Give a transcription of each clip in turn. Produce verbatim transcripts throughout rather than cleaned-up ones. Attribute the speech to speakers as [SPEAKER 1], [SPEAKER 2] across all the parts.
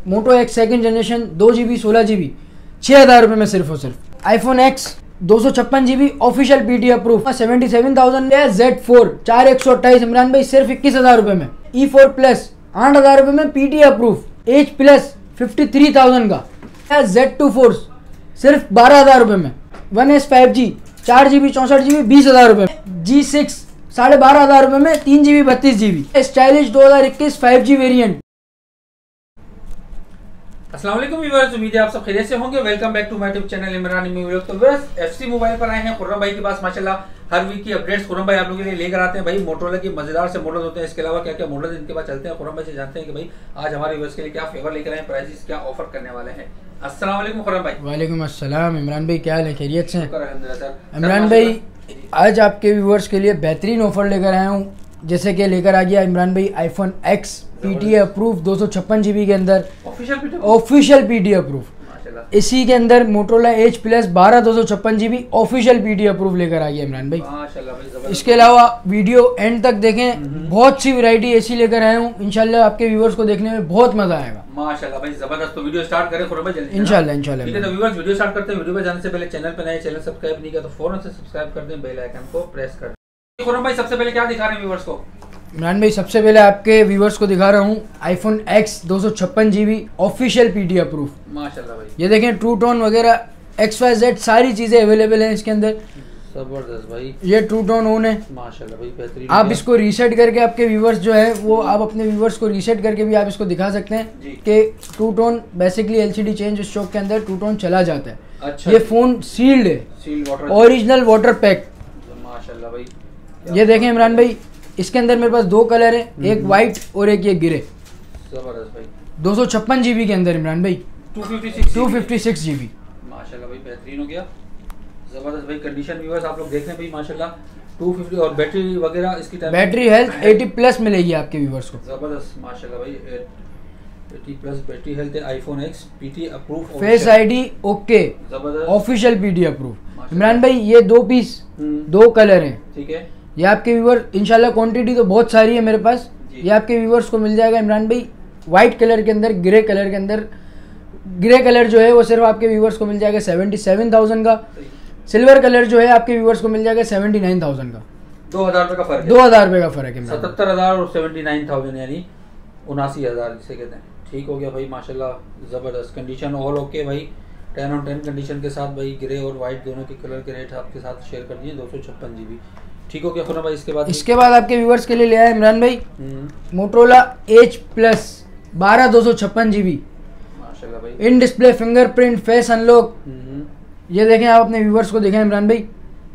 [SPEAKER 1] मोटो X second generation दो G B सोलह G B छः हज़ार रुपये में सिर्फ और सिर्फ। आईफोन एक्स दो सौ छप्पन G B official P T approve seventy seven thousand में। जेड फोर चार एक सौ अट्ठाईस इमरान भाई सिर्फ इक्कीस हज़ार रुपये में। ई फोर प्लस आठ हज़ार रुपये में P T approve. H plus fifty three thousand का। जेड टू फोर सिर्फ बारह हज़ार रुपये में। वन एस फाइव जी चार जी बी चौंसठ जी बी बीस हज़ार रुपये में। जी सिक्स साढ़े बारह हज़ार रुपये में तीन जी बी बत्तीस जी बी। स्टाइलिश दो हज़ार इक्कीस फाइव जी वेरियंट।
[SPEAKER 2] अस्सलाम वालेकुम व्यूअर्स, उम्मीद है आप सब खैरियत से होंगे। Welcome back to my YouTube channel Imran Immi vlog. तो व्यूअर्स एफसी मोबाइल पर आए हैं खुर्रम भाई के पास। माशाल्लाह हर वीक की अपडेट्स खुर्रम भाई आप लोगों के लिए लेकर आते हैं। भाई मोटोरोला की मजेदार से मॉडल होते हैं, इसके अलावा क्या क्या मॉडल इनके पास चलते हैं खुर्रम भाई से जानते हैं कि भाई आज हमारे व्यूअर्स के लिए क्या फेवर लेकर आए, प्राइसेस क्या ऑफर करने वाले हैं। अस्सलाम वालेकुम खुर्रम भाई।
[SPEAKER 1] वालेकुम अस्सलाम इमरान भाई, क्या हाल है, खैरियत से?
[SPEAKER 2] अल्हम्दुलिल्लाह।
[SPEAKER 1] इमरान भाई आज आपके व्यूअर्स के लिए बेहतरीन ऑफर लेकर आया हूँ, जैसे कि लेकर आ गया इमरान भाई iPhone X P T approve दो सौ छप्पन जी बी के अंदर ऑफिशियल पी टी अप्रूव। इसी के अंदर मोटोरोला एच प्लस बारह दो सौ छप्पन G B official P T approve लेकर आ गया इमरान भाई। भाई इसके अलावा वीडियो एंड तक देखें, बहुत सी वैरायटी ऐसी लेकर आया हूँ, इंशाल्लाह आपके व्यूअर्स को देखने में बहुत मजा आएगा।
[SPEAKER 2] माशाल्लाह भाई जबरदस्त। तो वीडियो स्टार्ट करें खुर्रम भाई जल्दी
[SPEAKER 1] इंशाल्लाह इंशाल्लाह।
[SPEAKER 2] ठीक है, तो व्यूअर्स वीडियो स्टार्ट करते हैं। वीडियो पे जाने से पहले चैनल पे नए चैनल सब्सक्राइब नहीं किया तो फौरन से सब्सक्राइब कर दें, बेल आइकन को प्रेस कर दें। खुर्रम भाई सबसे पहले क्या दिखा रहे हैं व्यूअर्स को?
[SPEAKER 1] इमरान भाई सबसे पहले आपके व्यूवर्स को दिखा रहा हूँ आईफोन एक्स दो सौ छप्पन G B official P T approve.
[SPEAKER 2] माशाल्लाह भाई
[SPEAKER 1] ये देखें ट्रू टोन वगैरह एक्स वाई जेड सारी चीजें अवेलेबल हैं इसके अंदर।
[SPEAKER 2] जबरदस्त भाई।
[SPEAKER 1] ये ट्रू टोन ऑन है
[SPEAKER 2] माशाल्लाह भाई, बेहतरीन।
[SPEAKER 1] आप इसको रीसेट करके आपके व्यूवर्स जो है वो आप अपने व्यूवर्स को रीसेट करके भी आप इसको दिखा सकते हैं कि true tone basically LCD change stock के अंदर ट्रू टोन चला जाता है।
[SPEAKER 2] अच्छा,
[SPEAKER 1] ये फोन सील्ड है, ओरिजिनल वाटर पैक।
[SPEAKER 2] माशाल्लाह भाई।
[SPEAKER 1] ये देखें इमरान भाई, इसके अंदर मेरे पास दो कलर हैं, एक वाइट और एक ये गिरे।
[SPEAKER 2] जबरदस्त भाई। दो
[SPEAKER 1] दो सौ छप्पन जी बी के अंदर इमरान भाई
[SPEAKER 2] two fifty six
[SPEAKER 1] G B.
[SPEAKER 2] माशाल्लाह भाई बेहतरीन हो गया, जबरदस्त भाई। कंडीशन व्यूअर्स आप लोग देख रहे हैं भाई माशाल्लाह टू फिफ्टी। और बैटरी वगैरह इसकी
[SPEAKER 1] बैटरी हेल्थ अस्सी प्लस मिलेगी आपके व्यूअर्स को।
[SPEAKER 2] जबरदस्त माशाल्लाह भाई, अस्सी प्लस बैटरी हेल्थ है। IPhone X PT approve,
[SPEAKER 1] face ID okay,
[SPEAKER 2] जबरदस्त
[SPEAKER 1] ऑफिशियल पीटी अप्रूव। इमरान भाई ये दो पीस दो कलर हैं,
[SPEAKER 2] ठीक है।
[SPEAKER 1] ये आपके व्यूअर इंशाल्लाह क्वांटिटी तो बहुत सारी है मेरे पास, ये आपके व्यूअर्स को मिल जाएगा इमरान भाई व्हाइट कलर के अंदर, ग्रे कलर के अंदर। ग्रे कलर जो है वो सिर्फ आपके व्यूअर्स को मिल जाएगा सेवेंटी सेवन थाउजेंड का। सिल्वर कलर जो है आपके व्यूअर्स को मिल जाएगा सेवेंटी नाइन थाउजेंड का।
[SPEAKER 2] दो हजार रुपये का फर्क है।
[SPEAKER 1] दो हजार रुपये का फर्क है।
[SPEAKER 2] सतहत्तर हजार और सेवेंटी नाइन थाउजेंड यानी उनासी हजार जिसे कहते हैं। ठीक हो गया भाई माशाल्लाह, जबरदस्त। कंडीशन ऑल ओके भाई, टेन ऑन टेन कंडीशन के साथ भाई। ग्रे और व्हाइट दोनों के कलर के रेट आपके साथ शेयर कर दिए। दो सौ छप्पन जी बी ठीक हो गया खुर्रम भाई। इसके बाद
[SPEAKER 1] इसके बाद आपके व्यूअर्स के लिए ले आया इमरान भाई मोटोरोला एच प्लस बारह दो सौ छप्पन जी बी
[SPEAKER 2] माशाल्लाह भाई।
[SPEAKER 1] In display fingerprint face unlock. ये देखें, आप अपने व्यूअर्स को दिखाएं इमरान भाई,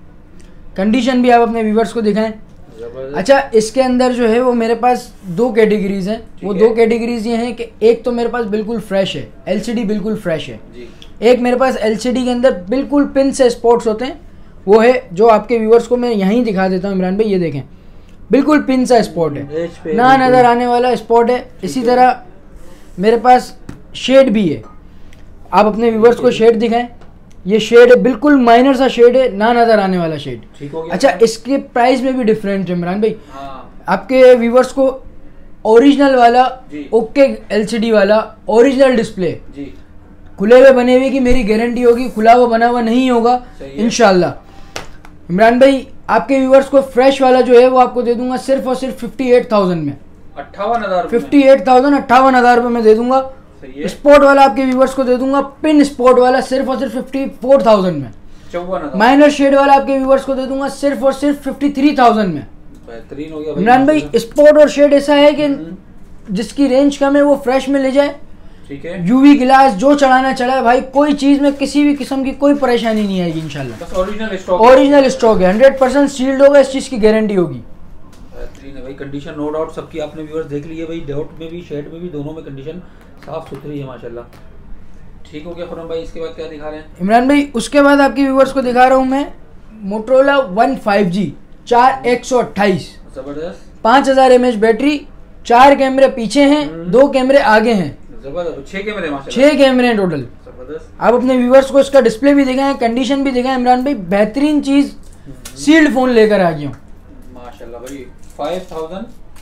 [SPEAKER 1] कंडीशन भी आप अपने व्यूअर्स को दिखाएं। अच्छा, इसके अंदर जो है वो मेरे पास दो कैटेगरीज हैं। वो दो कैटेगरीज ये हैं कि एक तो मेरे पास बिल्कुल फ्रेश है, एलसीडी बिल्कुल फ्रेश है। एक मेरे पास एलसीडी के अंदर बिल्कुल पिन से स्पॉट्स होते हैं, वो है जो आपके व्यूअर्स को मैं यहीं दिखा देता हूँ इमरान भाई। ये देखें बिल्कुल पिन सा स्पॉट है, ना नजर आने वाला स्पॉट है। इसी तरह मेरे पास शेड भी है, आप अपने व्यूअर्स को शेड दिखाएं। ये शेड है, बिल्कुल माइनर सा शेड है, ना नजर आने वाला शेड।
[SPEAKER 2] ठीक हो गया।
[SPEAKER 1] अच्छा, इसके प्राइस में भी डिफरेंट है इमरान भाई। हाँ। आपके व्यूअर्स को ओरिजिनल वाला ओके एलसीडी वाला ओरिजिनल डिस्प्ले खुले हुए बने हुए की मेरी गारंटी होगी, खुला हुआ बना हुआ नहीं होगा इंशाल्लाह। इमरान भाई आपके व्यूअर्स को फ्रेश वाला जो है वो आपको दे दूंगा सिर्फ और सिर्फ फिफ्टी एट थाउजेंड में।
[SPEAKER 2] अट्ठावन हजार
[SPEAKER 1] फिफ्टी एट थाउजेंड अट्ठावन हजार रुपये में दे दूंगा। स्पोर्ट वाला आपके व्यूअर्स को दे दूंगा, पिन स्पोर्ट वाला सिर्फ और सिर्फ फिफ्टी फोर थाउजेंड में।
[SPEAKER 2] चौवन
[SPEAKER 1] माइनर शेड वाला आपके व्यूअर्स को दे दूंगा सिर्फ और सिर्फ फिफ्टी थ्री थाउजेंड में।
[SPEAKER 2] बेहतरीन हो गया
[SPEAKER 1] इमरान भाई। स्पोर्ट और शेड ऐसा है कि जिसकी रेंज कम है वो फ्रेश में ले जाए।
[SPEAKER 2] ठीक है।
[SPEAKER 1] यूवी ग्लास जो चढ़ाना चढ़ाए भाई, कोई चीज में किसी भी किस्म की कोई परेशानी नहीं आएगी इंशाल्लाह।
[SPEAKER 2] ओरिजिनल स्टॉक,
[SPEAKER 1] ओरिजिनल स्टॉक है, हंड्रेड परसेंट सील्ड होगा, इस चीज की गारंटी होगी।
[SPEAKER 2] बेहतरीन है भाई। कंडीशन नो डाउट सबकी आपने व्यूअर्स देख ली है भाई, डाउट में भी शेड में भी दोनों में कंडीशन साफ सुथरी है माशाल्लाह। ठीक हो गया खुर्रम भाई। इसके बाद क्या दिखा रहे हैं
[SPEAKER 1] इमरान भाई? उसके बाद आपके व्यूअर्स को दिखा रहा हूँ मैं मोटोरोला वन फाइव जी चार एक सौ अट्ठाईस।
[SPEAKER 2] जबरदस्त।
[SPEAKER 1] पाँच हजार एम एच बैटरी, चार कैमरे पीछे हैं, दो कैमरे आगे हैं।
[SPEAKER 2] जबरदस्त। छह कैमरे माशाल्लाह।
[SPEAKER 1] छह कैमरे हैं टोटल।
[SPEAKER 2] जबरदस्त।
[SPEAKER 1] आप अपने व्यूअर्स को इसका डिस्प्ले भी दिखाएं, कंडीशन भी दिखाएं इमरान भाई। बेहतरीन चीज सील्ड फोन लेकर आ गया हूँ
[SPEAKER 2] माशाल्लाह भाई। Five thousand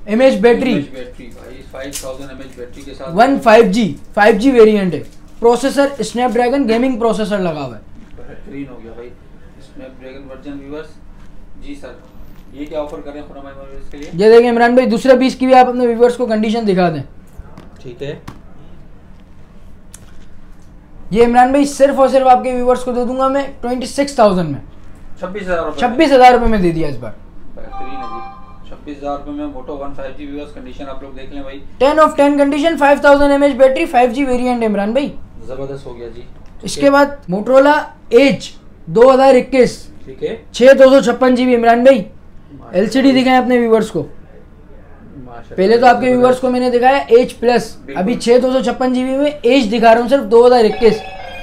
[SPEAKER 1] M H battery,
[SPEAKER 2] battery भाई five thousand M H battery के साथ
[SPEAKER 1] one five G five G variant है। प्रोसेसर स्नैपड्रैगन गेमिंग प्रोसेसर लगा हुआ है।
[SPEAKER 2] बेहतरीन हो गया भाई स्नैपड्रैगन वर्जन व्यूअर्स। जी सर, ये क्या ऑफर कर रहे हैं खुरम भाई व्यूअर्स के लिए?
[SPEAKER 1] ये देखिए इमरान भाई, दूसरे पीस की भी आप अपने व्यूअर्स को कंडीशन दिखा दें।
[SPEAKER 2] ठीक है,
[SPEAKER 1] ये इमरान भाई सिर्फ और सिर्फ आपके व्यूअर्स को दे दूंगा मैं ट्वेंटी सिक्स थाउजेंड में,
[SPEAKER 2] छब्बीस हजार
[SPEAKER 1] छब्बीस हजार रुपए में दे दिया इस बार।
[SPEAKER 2] बेहतरीन है जी, छब्बीस हजार रुपए में Moto one five G viewers. Condition आप लोग देख लें भाई,
[SPEAKER 1] ten of ten condition, five thousand M H battery, five G variant है इमरान भाई,
[SPEAKER 2] जबरदस्त हो गया जी।
[SPEAKER 1] इसके बाद मोटरोला एज दो हजार इक्कीस,
[SPEAKER 2] ठीक है,
[SPEAKER 1] छह दो सौ छप्पन जीबी इमरान भाई। एलसीडी दिखाएं अपने व्यूअर्स को। पहले तो आपके व्यूअर्स को मैंने दिखाया एज प्लस, अभी छह दो सौ छप्पन जीबी में एज दिखा रहा हूँ सिर्फ दो हजार इक्कीस।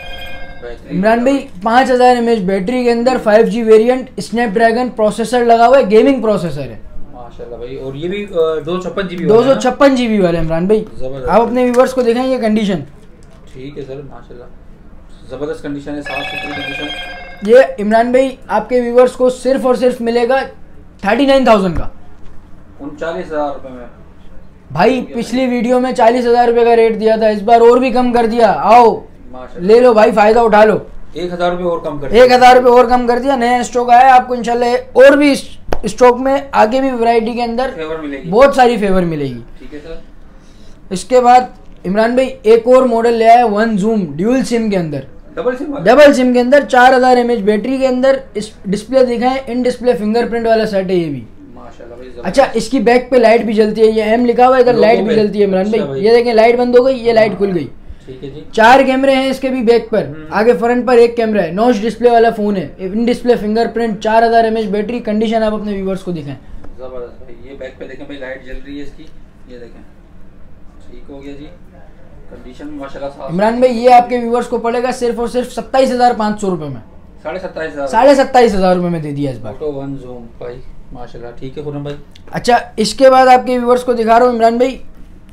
[SPEAKER 1] इमरान भाई पांच हजार एम एच बैटरी के अंदर five G variant, Snapdragon processor लगा हुआ है, गेमिंग प्रोसेसर है
[SPEAKER 2] माशाल्लाह भाई। और ये भी दो सौ छप्पन जीबी
[SPEAKER 1] दो सौ छप्पन जीबी वाला इमरान भाई। आप अपने व्यूअर्स को दिखाएं ये कंडीशन।
[SPEAKER 2] ठीक है सर, माशाल्लाह जबरदस्त कंडीशन है, साफ सुथरी कंडीशन।
[SPEAKER 1] ये इमरान भाई आपके व्यूअर्स को सिर्फ और सिर्फ मिलेगा थर्टी नाइन थाउजेंड का,
[SPEAKER 2] उनचालीस हजार रुपए में
[SPEAKER 1] भाई। पिछली वीडियो में चालीस हजार रुपए का रेट दिया था, इस बार और भी कम कर दिया। आओ ले लो भाई, फायदा उठा लो।
[SPEAKER 2] एक हजार रुपए और कम कर
[SPEAKER 1] एक हजार रुपए और कम कर दिया। नया स्टॉक आया है आपको इंशाल्लाह, और भी स्टॉक में आगे भी वैरायटी के अंदर
[SPEAKER 2] फेवर मिलेगी,
[SPEAKER 1] बहुत सारी फेवर मिलेगी।
[SPEAKER 2] ठीक है सर।
[SPEAKER 1] इसके बाद इमरान भाई एक और मॉडल ले आया वन जूम ड्यूल सिम के अंदर,
[SPEAKER 2] डबल सिम
[SPEAKER 1] डबल सिम के अंदर, चार हजार एम एच बैटरी के अंदर, डिस्प्ले दिखाए इन डिस्प्ले फिंगरप्रिंट वाला सेट है ये भी
[SPEAKER 2] माशाल्लाह भाई।
[SPEAKER 1] अच्छा, इसकी बैक पे लाइट भी जलती है, ये एम लिखा हुआ है, इधर लाइट भी जलती है इमरान भाई। ये देखें लाइट बंद हो गई, ये लाइट खुल गई।
[SPEAKER 2] ठीक है जी।
[SPEAKER 1] चार कैमरे हैं इसके भी बैक पर, आगे फ्रंट पर एक कैमरा है, नॉच डिस्प्ले वाला फोन है, इन डिस्प्ले फिंगरप्रिंट, चार हजार एम एच बैटरी। कंडीशन आप अपने व्यूअर्स को दिखाएं।
[SPEAKER 2] जबरदस्त भाई, ये बैक पे देखें भाई लाइट जल रही है इसकी, ये देखें, ठीक हो गया जी। कंडीशन माशाल्लाह।
[SPEAKER 1] इमरान भाई ये आपके व्यूअर्स को पड़ेगा सिर्फ और सिर्फ सत्ताईस हजार पाँच सौ रुपए में,
[SPEAKER 2] साढ़े सत्ताईस हजार
[SPEAKER 1] साढ़े सत्ताईस हजार रुपए में दे दिया इस बार।
[SPEAKER 2] मोटो वन जूम भाई माशाल्लाह। ठीक है खुरम भाई।
[SPEAKER 1] अच्छा, इसके बाद आपके व्यूअर्स को दिखा रहा हूँ इमरान भाई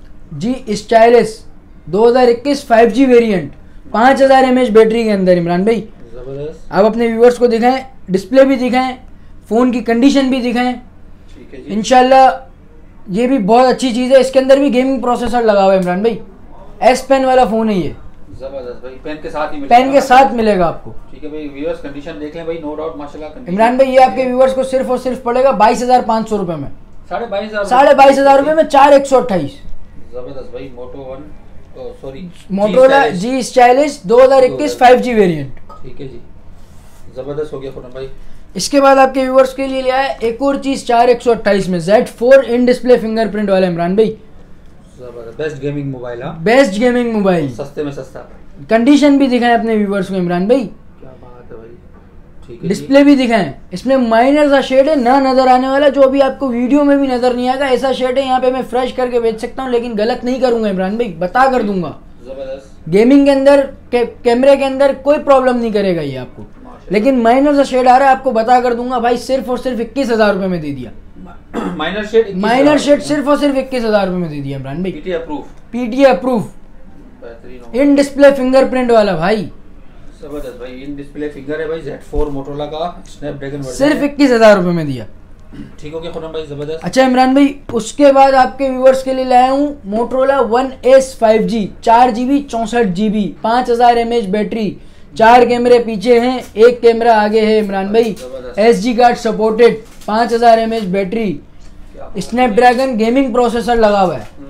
[SPEAKER 1] जी स्टाइलिश दो हजार इक्कीस फाइव जी वेरिएंट, पाँच हजार एम एच बैटरी के अंदर इमरान भाई।
[SPEAKER 2] जबरदस्त।
[SPEAKER 1] आप अपने व्यूअर्स को दिखाएं, डिस्प्ले भी दिखाएं, फोन की कंडीशन भी दिखाएं।
[SPEAKER 2] ठीक है जी।
[SPEAKER 1] इंशाल्लाह ये भी बहुत अच्छी चीज़ है। इसके अंदर भी गेमिंग प्रोसेसर लगा हुआ है इमरान भाई, एस पेन वाला फोन है ये,
[SPEAKER 2] जबरदस्त भाई, पेन के साथ ही मिलेगा,
[SPEAKER 1] पेन के साथ मिलेगा आपको।
[SPEAKER 2] ठीक है भाई। व्यूअर्स कंडीशन देख लें भाई, नो डाउट माशाल्लाह।
[SPEAKER 1] इमरान भाई ये आपके व्यूअर्स को सिर्फ और सिर्फ पड़ेगा बाईस हजार पाँच सौ रुपए में,
[SPEAKER 2] साढ़े बाईस हजार
[SPEAKER 1] साढ़े बाईस हजार रुपए में, चार एक सौ अट्ठाईस।
[SPEAKER 2] जबरदस्त भाई। Moto one sorry
[SPEAKER 1] Motorola G stylish दो हजार इक्कीस फाइव जी वेरिएंट।
[SPEAKER 2] ठीक है जी, जबरदस्त हो गया खुरम भाई।
[SPEAKER 1] इसके बाद आपके व्यूअर्स के लिए लिया है एक और चीज, चार एक सौ अट्ठाईस में Z four in display fingerprint वाला इमरान भाई।
[SPEAKER 2] जबरदस्त, बेस्ट गेमिंग मोबाइल। हाँ,
[SPEAKER 1] बेस्ट गेमिंग मोबाइल,
[SPEAKER 2] सस्ते में सस्ता।
[SPEAKER 1] कंडीशन भी दिखाएं अपने व्यूअर्स को इमरान भाई,
[SPEAKER 2] क्या बात है भाई। ठीक है,
[SPEAKER 1] डिस्प्ले भी दिखाएं। इसमें माइनर सा शेड है ना नजर आने वाला, जो अभी आपको वीडियो में भी नजर नहीं आएगा, ऐसा शेड है। यहाँ पे मैं फ्रेश करके बेच सकता हूँ, लेकिन गलत नहीं करूंगा इमरान भाई, बता कर दूंगा।
[SPEAKER 2] जबरदस्त।
[SPEAKER 1] गेमिंग के अंदर के, कैमरे के अंदर कोई प्रॉब्लम नहीं करेगा ये आपको, लेकिन माइनर सा शेड आ रहा है, आपको बता कर दूंगा भाई, सिर्फ और सिर्फ इक्कीस हजार रुपए में दे दिया।
[SPEAKER 2] माइनर शेड
[SPEAKER 1] माइनर शेड सिर्फ और सिर्फ इक्कीस हजार रुपए में दे दिया इमरान भाई।
[SPEAKER 2] पीटीए अप्रूव,
[SPEAKER 1] पीटीए अप्रूव,
[SPEAKER 2] बेहतरीन,
[SPEAKER 1] इन डिस्प्ले फिंगरप्रिंट वाला भाई।
[SPEAKER 2] जबरदस्त भाई। इन डिस्प्ले फिंगर है भाई, जेड फोर मोटोरोला का स्नैपड्रैगन वर्जन,
[SPEAKER 1] सिर्फ इक्कीस हजार रुपए में दिया।
[SPEAKER 2] ठीक हो गया खुरम भाई, जबरदस्त।
[SPEAKER 1] अच्छा इमरान भाई, उसके बाद आपके व्यूअर्स के लिए लाया हूँ Motorola one S five G, चार जीबी चौसठ जीबी, पाँच हजार एम एच बैटरी, चार कैमरे पीछे हैं, एक कैमरा आगे है इमरान भाई, एस डी कार्ड सपोर्टेड, पाँच हजार M H battery, Snapdragon gaming processor लगा हुआ है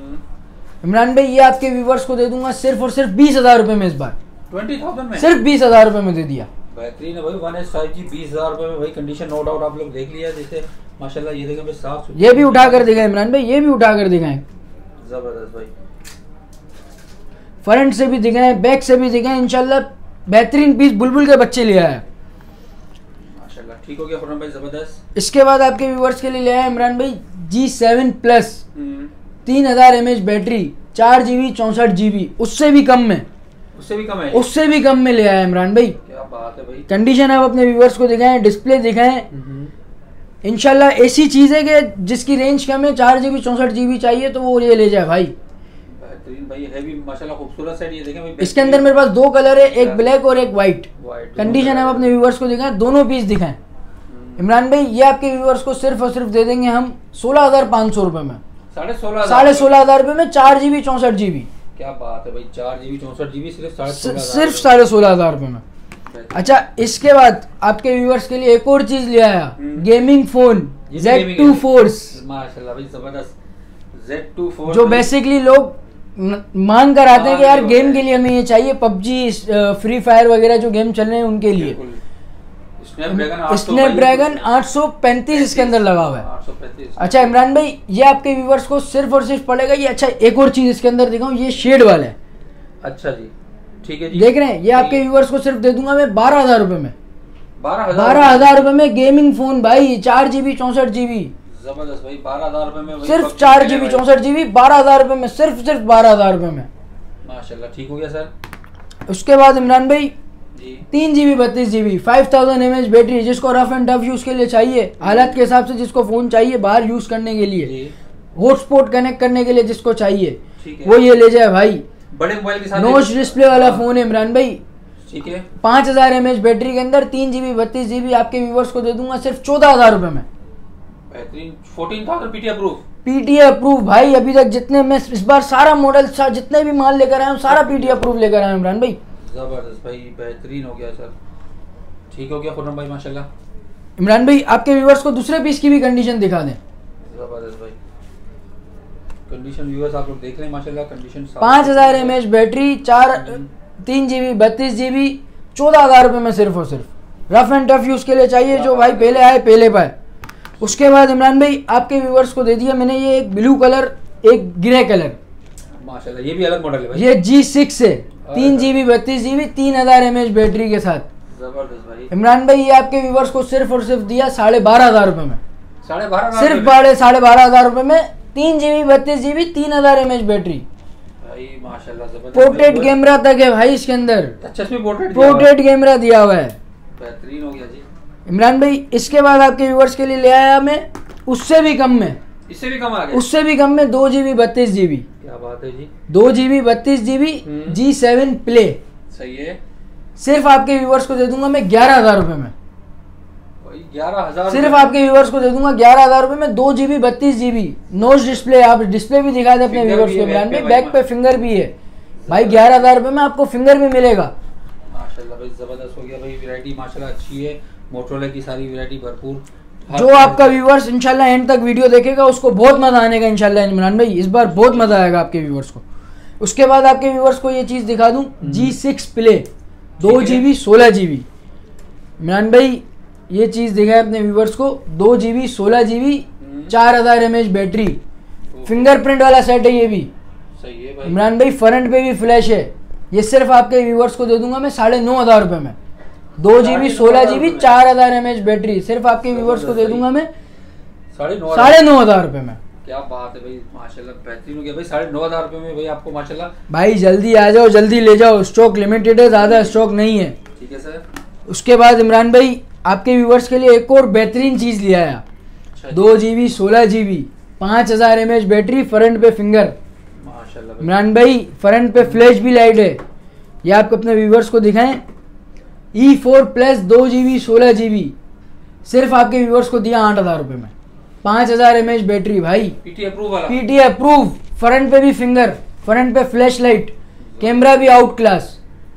[SPEAKER 1] इमरान भाई। ये आपके व्यूअर्स को दे दूंगा सिर्फ और सिर्फ बीस हजार रुपए में इस बार,
[SPEAKER 2] ट्वेंटी थाउजेंड में,
[SPEAKER 1] सिर्फ बीस हजार रुपए में दे दिया।
[SPEAKER 2] बेहतरीन है भाई। वन एस फाइव जी बीस हजार रुपए में भाई। कंडीशन नो डाउट आप लोग देख लिया जैसे माशाल्लाह। ये देखें भाई, साफ सुथरा।
[SPEAKER 1] ये भी उठा कर दिखाएं इमरान भाई, ये भी उठा कर दिखाएं,
[SPEAKER 2] जबरदस्त भाई।
[SPEAKER 1] फ्रंट से भी दिखाएं, बैक से भी दिखाएं। इंशाल्लाह बेहतरीन पीस बुलबुल के बच्चे ले आया
[SPEAKER 2] माशाल्लाह। ठीक हो गया खुरम भाई, जबरदस्त।
[SPEAKER 1] इसके बाद आपके व्यूअर्स के लिए ले आया इमरान भाई जी सेवन प्लस, तीन हजार एम एच बैटरी, चार जीबी चौसठ जीबी, उससे भी कम में,
[SPEAKER 2] उससे भी कम है,
[SPEAKER 1] उससे भी कम में ले आया इमरान भाई।
[SPEAKER 2] क्या बात है भाई।
[SPEAKER 1] कंडीशन आप अपने व्यूअर्स को दिखाएं, डिस्प्ले दिखाएं। इंशाल्लाह ऐसी चीज है कि जिसकी रेंज कम है, चार जीबी चौसठ जीबी चाहिए तो वो ये ले जाए भाई।
[SPEAKER 2] बेहतरीन भाई, है भी माशाल्लाह खूबसूरत सेट। ये देखें भाई,
[SPEAKER 1] इसके अंदर मेरे पास दो कलर है, एक ब्लैक और एक व्हाइट। कंडीशन आप अपने व्यूअर्स को दिखाएं, दोनों पीस दिखाएं इमरान भाई। ये आपके व्यूअर्स को सिर्फ और सिर्फ दे देंगे हम सोलह हजार पाँच सौ रुपए में,
[SPEAKER 2] साढ़े सोलह
[SPEAKER 1] साढ़े सोलह हजार रुपए में चार जीबी चौसठ जीबी।
[SPEAKER 2] क्या बात है भाई, चार जीबी चौसठ जीबी सिर्फ साढ़े सोलह
[SPEAKER 1] सिर्फ साढ़े सोलह हजार रुपए में। अच्छा, इसके बाद आपके व्यूअर्स के लिए एक और चीज ले आया, gaming phone Z two force.
[SPEAKER 2] माशाल्लाह भाई जबरदस्त, ज़ेड टू फोर्स
[SPEAKER 1] जो बेसिकली लोग मांग कर आते हैं कि यार गेम के लिए हमें ये चाहिए, पबजी फ्री फायर वगैरह जो गेम चल रहे हैं उनके लिए। स्नैपड्रैगन आठ सौ पैंतीस इसके अंदर लगा हुआ है। अच्छा इमरान भाई, ये आपके व्यूअर्स को सिर्फ और सिर्फ पड़ेगा ये। अच्छा, एक और चीज इसके अंदर दिखाऊं, ये शेड वाला है।
[SPEAKER 2] अच्छा जी, ठीक है जी,
[SPEAKER 1] देख रहे हैं, ये आपके व्यूअर्स को सिर्फ दे दूंगा मैं बारह हजार रुपए में।
[SPEAKER 2] बारह
[SPEAKER 1] हजार रुपए में गेमिंग फोन भाई, चार जीबी चौसठ जीबी।
[SPEAKER 2] जबरदस्त भाई, बारह हजार रुपए में
[SPEAKER 1] सिर्फ चार जीबी चौसठ जीबी बारह हजार रुपए में, सिर्फ सिर्फ बारह हजार रुपए में।
[SPEAKER 2] माशाल्लाह, ठीक हो गया सर।
[SPEAKER 1] उसके बाद इमरान भाई
[SPEAKER 2] जी,
[SPEAKER 1] तीन जीबी बत्तीस GB five thousand M H battery, जिसको रफ एंड टफ यूज के लिए चाहिए, हालात के हिसाब से जिसको फोन चाहिए बाहर यूज करने के लिए, हॉटस्पॉट कनेक्ट करने के लिए जिसको चाहिए, वो ये ले जाए भाई।
[SPEAKER 2] बड़े मोबाइल के साथ
[SPEAKER 1] नोच डिस्प्ले वाला फोन है इमरान भाई,
[SPEAKER 2] ठीक है।
[SPEAKER 1] पांच हजार एम एच बैटरी के अंदर तीन जीबी बत्तीस जीबी आपके व्यूवर्स को दे दूंगा सिर्फ चौदह हजार रुपए में।
[SPEAKER 2] बेहतरीन, fourteen thousand PTA approve.
[SPEAKER 1] PTA approve भाई, अभी तक जितने मैं इस बार सारा मॉडल सा, जितने भी माल लेकर आया हूँ सारा पीटीए अप्रूव लेकर आया हूँ इमरान भाई।
[SPEAKER 2] जबरदस्त भाई, बेहतरीन हो गया सर, ठीक हो गया खुर्रम भाई माशाल्लाह।
[SPEAKER 1] इमरान भाई, आपके व्यूवर्स को दूसरे पीस की भी कंडीशन दिखा दें।
[SPEAKER 2] जबरदस्त भाई, कंडीशन व्यूअर्स आप लोग देख रहे हैं माशाल्लाह, कंडीशन
[SPEAKER 1] पाँच हजार एम एच बैटरी, चार तीन जीबी बत्तीस जीबी, चौदह हजार रुपए में सिर्फ और सिर्फ। रफ एंड टफ यूज के लिए चाहिए, जो भाई पहले आए पहले पाए। उसके बाद इमरान भाई, आपके व्यूवर्स को दे दिया मैंने ये एक ब्लू कलर, एक ग्रे कलर।
[SPEAKER 2] माशाल्लाह, ये भी अलग मॉडल है भाई।
[SPEAKER 1] ये जी सिक्स है, तीन जीबी बत्तीस जीबी तीन हजार एम एच बैटरी के साथ।
[SPEAKER 2] जबरदस्त भाई
[SPEAKER 1] इमरान भाई, ये आपके व्यूवर्स को सिर्फ और सिर्फ दिया साढ़े बारह हजार रुपए में।
[SPEAKER 2] साढ़े बारह
[SPEAKER 1] सिर्फ बारह साढ़े बारह हजार रुपए में, तीन जीबी बत्तीस जीबी तीन हजार एम एच बैटरी
[SPEAKER 2] भाई माशाल्लाह। जबरदस्त,
[SPEAKER 1] पोर्ट्रेट कैमरा तक है भाई इसके अंदर।
[SPEAKER 2] अच्छा, इसमें पोर्ट्रेट
[SPEAKER 1] पोर्ट्रेट कैमरा दिया हुआ है।
[SPEAKER 2] बेहतरीन हो गया जी
[SPEAKER 1] इमरान भाई। इसके बाद आपके व्यूवर्स के लिए ले आया मैं उससे भी कम में,
[SPEAKER 2] इससे भी कम आ गया,
[SPEAKER 1] उससे भी कम में दो जीबी बत्तीस जीबी।
[SPEAKER 2] क्या बात है जी,
[SPEAKER 1] दो जीबी बत्तीस जीबी जी सेवन प्ले।
[SPEAKER 2] सही है,
[SPEAKER 1] सिर्फ आपके व्यूवर्स को दे दूंगा मैं ग्यारह हजार रुपए में।
[SPEAKER 2] ग्यारह हजार
[SPEAKER 1] सिर्फ आपके व्यूवर्स को दे दूंगा ग्यारह हजार रुपए में, दो जीबी बत्तीस जीबी नोच डिस्प्ले। आप डिस्प्ले भी दिखा दे अपने व्यूवर्स को इमरान भाई, बैक पे फिंगर भी है भाई। ग्यारह हजार रुपए में आपको फिंगर भी मिलेगा।
[SPEAKER 2] माशाल्लाह भाई, जबरदस्त हो गया भाई, वैरायटी माशाल्लाह अच्छी है, मोटरोला की सारी वैरायटी भरपूर।
[SPEAKER 1] जो आपका व्यूवर्स इंशाल्लाह एंड तक वीडियो देखेगा उसको बहुत मजा आने का इंशाल्लाह इमरान भाई, इस बार बहुत मजा आएगा आपके व्यूवर्स को। उसके बाद आपके व्यूवर्स को ये चीज दिखा दूं, जी सिक्स प्ले, दो जीबी सोलह जीबी। इमरान भाई, ये चीज दिखाए अपने व्यूवर्स को, दो जीबी सोलह जीबी चार हजार एम एच बैटरी, फिंगरप्रिंट वाला सेट है ये भी।
[SPEAKER 2] सही है भाई
[SPEAKER 1] इमरान भाई, फ्रंट पे भी फ्लैश है। ये सिर्फ आपके व्यूवर्स को दे दूंगा मैं साढ़े नौ हजार रुपए में, दो जीबी सोलह जीबी चार हजार एम एच बैटरी, सिर्फ आपके व्यूवर्स को दे दूंगा मैं साढ़े नौ हजार रुपए में।
[SPEAKER 2] क्या बात है भाई माशाल्लाह, बेहतरीन हो गया भाई, साढ़े नौ हजार रुपए में भाई आपको माशाल्लाह।
[SPEAKER 1] भाई जल्दी आ जाओ, जल्दी ले जाओ, स्टॉक लिमिटेड है, ज्यादा स्टॉक नहीं है।
[SPEAKER 2] ठीक है सर।
[SPEAKER 1] उसके बाद इमरान भाई, आपके व्यूवर्स के लिए एक और बेहतरीन चीज लिया आया, दो जीबी सोलह जीबी पाँच हजार एम एच बैटरी, फ्रंट पे फिंगर।
[SPEAKER 2] माशाल्लाह
[SPEAKER 1] इमरान भाई, फ्रंट पे फ्लैश भी लाइट है। ये आप अपने व्यूवर्स को दिखाएं, ई फोर प्लस दो जीबी सोलह जीबी, सिर्फ आपके व्यूवर्स को दिया आठ हजार रुपए में, पाँच हजार एम एच बैटरी भाई,
[SPEAKER 2] पीटी अप्रूव वाला।
[SPEAKER 1] पीटी अप्रूव, फ्रंट पे भी फिंगर, फ्रंट पे फ्लैश लाइट, कैमरा भी आउट क्लास।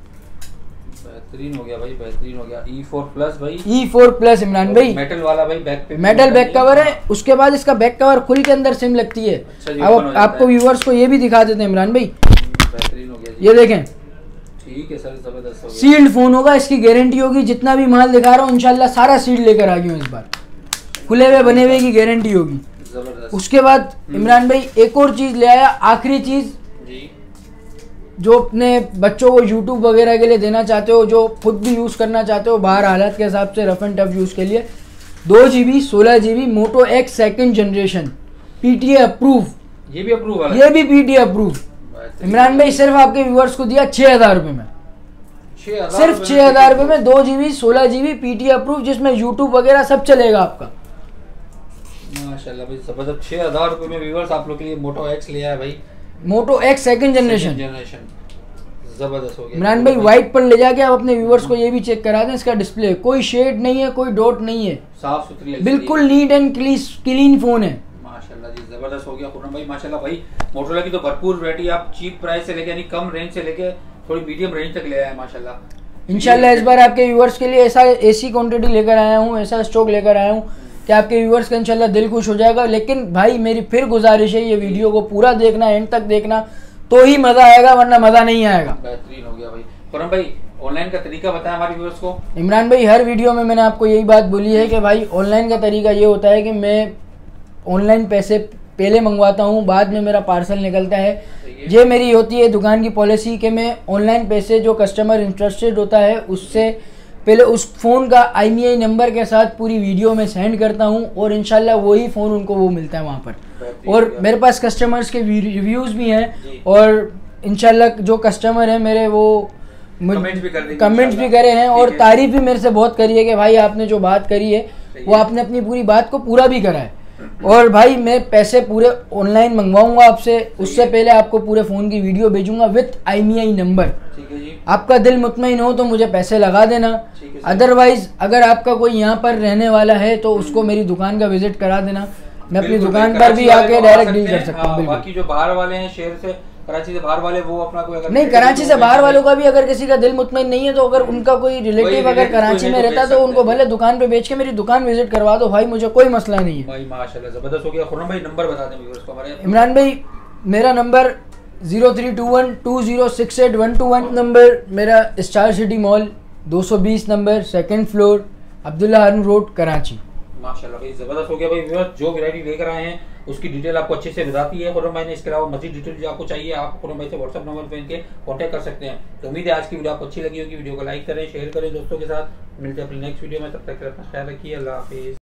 [SPEAKER 2] बेहतरीन हो गया भाई, बेहतरीन हो गया। ई फोर प्लस भाई,
[SPEAKER 1] ई फोर प्लस इमरान भाई,
[SPEAKER 2] मेटल वाला भाई, बैक पे
[SPEAKER 1] मेटल बैक कवर है। उसके बाद इसका बैक कवर खुल के अंदर सिम लगती है।
[SPEAKER 2] अच्छा जी,
[SPEAKER 1] अब आपको व्यूवर्स को ये भी दिखा देते हैं इमरान भाई,
[SPEAKER 2] बेहतरीन हो गया जी।
[SPEAKER 1] ये देखें,
[SPEAKER 2] ठीक है सर, जबरदस्त हो गया।
[SPEAKER 1] सील्ड फोन होगा, इसकी गारंटी होगी। जितना भी माल दिखा रहा हूँ इंशाल्लाह सारा सील्ड लेकर आ गया हूँ इस बार, खुले हुए बने हुए की गारंटी होगी।
[SPEAKER 2] जबरदस्त।
[SPEAKER 1] उसके बाद इमरान भाई, एक और चीज ले आया, आखिरी चीज
[SPEAKER 2] जी,
[SPEAKER 1] जो अपने बच्चों को यूट्यूब वगैरह के लिए देना चाहते हो, जो खुद भी यूज करना चाहते हो बाहर हालात के हिसाब से, रफ एंड टफ यूज के लिए, दो जीबी सोलह GB Moto X second generation, PTA approve.
[SPEAKER 2] ये भी अप्रूव वाला,
[SPEAKER 1] ये भी पीटीए अप्रूव। इमरान भाई, सिर्फ आपके व्यूवर्स को दिया छह हजार रुपए में, सिर्फ छह हजार रुपए में, दो जीबी सोलह जीबी पीटीए अप्रूव, जिसमें यूट्यूब वगैरह सब चलेगा आपका।
[SPEAKER 2] माशाल्लाह भाई, जबरदस्त। छह हजार रुपए में व्यूवर्स आप लोग के लिए मोटो एक्स ले आया भाई,
[SPEAKER 1] Moto X second generation.
[SPEAKER 2] Generation जबरदस्त हो गया।
[SPEAKER 1] इमरान भाई, व्हाइट पर ले जाके आप अपने व्यूवर्स को ये भी चेक करा दें, इसका डिस्प्ले कोई शेड नहीं है, कोई डॉट नहीं है,
[SPEAKER 2] साफ सुथरी,
[SPEAKER 1] बिल्कुल नीट एंड क्लीन फोन है।
[SPEAKER 2] माशाल्लाह माशाल्लाह जी, जबरदस्त हो गया खुर्रम भाई माशाल्लाह। भाई मोटरोला की तो भरपूर वैरायटी आप चीप प्राइस से लेके यानी कम रेंज से लेके थोड़ी मीडियम रेंज तक ले आए माशाल्लाह।
[SPEAKER 1] इंशाल्लाह इस बार आपके व्यूवर्स के लिए ऐसा ऐसी क्वांटिटी लेकर आया हूँ, ऐसा स्टॉक लेकर आया हूँ कि आपके व्यूवर्स का इंशाल्लाह दिल खुश हो जाएगा। लेकिन भाई मेरी फिर गुजारिश है, ये वीडियो को पूरा देखना, एंड तक देखना, तो ही मजा आएगा, वरना मजा नहीं आएगा।
[SPEAKER 2] बेहतरीन हो गया भाई। खुर्रम भाई ऑनलाइन का तरीका बताएं हमारे व्यूअर्स को।
[SPEAKER 1] इमरान भाई हर वीडियो में मैंने आपको यही बात बोली है कि भाई ऑनलाइन का तरीका ये होता है कि मैं ऑनलाइन पैसे पहले मंगवाता हूँ, बाद में मेरा पार्सल निकलता है। ये मेरी होती है दुकान की पॉलिसी कि मैं ऑनलाइन पैसे जो कस्टमर इंटरेस्टेड होता है उससे पहले उस फ़ोन का आई एम ई आई नंबर के साथ पूरी वीडियो में सेंड करता हूँ और इंशाल्लाह वही फ़ोन उनको वो मिलता है वहाँ पर। और मेरे पास कस्टमर्स के रिव्यूज़ भी हैं और इंशाल्लाह जो कस्टमर हैं मेरे वो
[SPEAKER 2] कमेंट्स भी कर देंगे,
[SPEAKER 1] कमेंट्स भी करे हैं और तारीफ भी मेरे से बहुत करी है कि भाई आपने जो बात करी है वो आपने अपनी पूरी बात को पूरा भी करा है। और भाई मैं पैसे पूरे ऑनलाइन मंगवाऊंगा आपसे, उससे पहले आपको पूरे फ़ोन की वीडियो भेजूंगा with I M E I number.
[SPEAKER 2] ठीक है जी।
[SPEAKER 1] आपका दिल मुतमईन हो तो मुझे पैसे लगा देना, अदरवाइज अगर आपका कोई यहाँ पर रहने वाला है तो उसको मेरी दुकान का विजिट करा देना, मैं अपनी दुकान पर भी आके डायरेक्ट डील कर सकता हूँ।
[SPEAKER 2] बाकी जो बाहर वाले हैं शहर से, कराची से बाहर वाले, वो अपना कोई अगर
[SPEAKER 1] नहीं, कराची से बाहर वालों का भी अगर किसी का दिल मुतमईन नहीं है तो अगर उनका कोई रिलेटिव अगर कराची में रहता तो उनको भले दुकान पे बेच के मेरी दुकान विजिट करवा दो भाई, मुझे कोई मसला नहीं है
[SPEAKER 2] भाई। माशाल्लाह जबरदस्त हो गया। खुर्रम भाई नंबर बता दें व्यूअर्स को हमारे।
[SPEAKER 1] इमरान भाई मेरा number zero three two one two zero six eight one two one number मेरा, स्टार सिटी मॉल दो सौ बीस number, second floor, Abdullah Haroon road, Karachi.
[SPEAKER 2] माशाल्लाह भाई जबरदस्त हो गया भाई। व्यूअर्स जो वैरायटी लेकर आए हैं उसकी डिटेल आपको अच्छे से बताती है खुर्रम भाई ने। इसके अलावा मजीद डिटेल जो आपको चाहिए आप खुर्रम भाई से व्हाट्सएप नंबर पे इनके कॉन्टैक्ट कर सकते हैं। तो उम्मीद है आज की वीडियो आपको अच्छी लगी होगी। वीडियो को लाइक करें, शेयर करें दोस्तों के साथ। मिलते हैं अपने नेक्स्ट वीडियो में, तब तक अपना ख्याल रखिए। अल्लाह हाफिज़।